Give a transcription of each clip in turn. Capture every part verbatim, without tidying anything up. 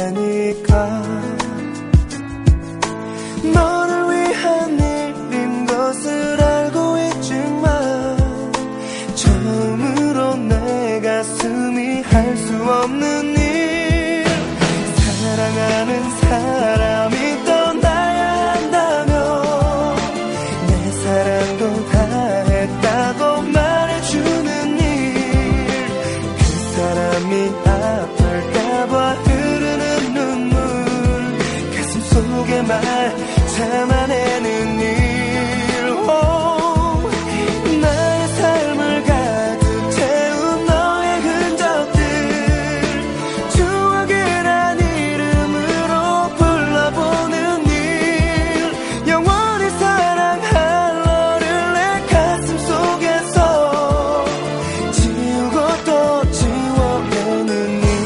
테니까. 너를 위한 일인 것을 알고 있지만 처음으로 내 가슴이 할 수 없는 일, 사랑하는 사람이 떠나야 한다면 내 사랑도 다 했다고 말해주는 일, 그 사람이 아플까봐 흐르는 눈물, 가슴 속에 말 참아내는 일. 오, 나의 삶을 가득 채운 너의 흔적들, 추억이란 이름으로 불러보는 일, 영원히 사랑할 너를 내 가슴 속에서 지우고 또 지워내는 일.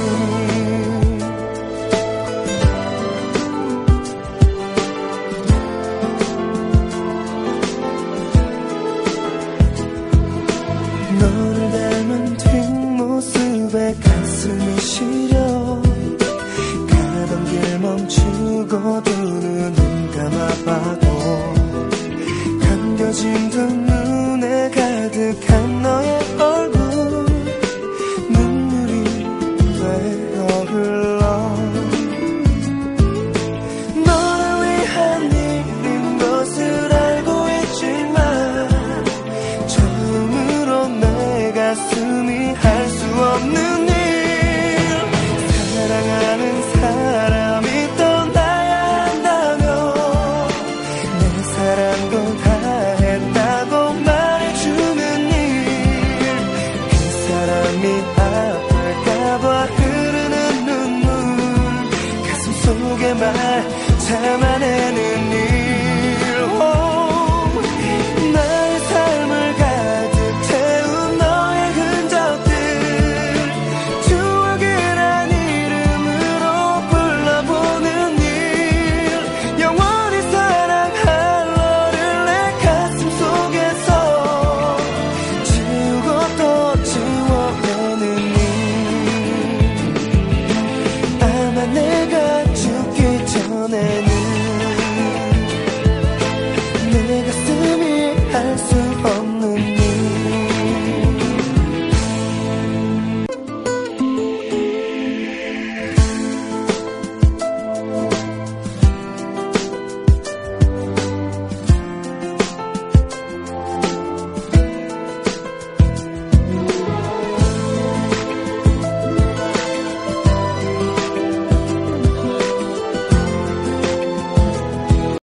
너를 닮은 뒷모습에 가슴이 시려 가던 길 멈추고 두 눈을 감아봐도 감겨진 두 눈에 가득한 너의 얼굴, 눈물이 되어 흘러. 너를 위한 일인 것을 알고 있지만 처음으로 내 가슴이 할 수 없는 일, 사랑하는 사람이 떠나야 한다면 내 사랑도 다 했다고 말해주는 일, 그 사람이 아플까봐 흐르는 눈물, 가슴 속에 말 참아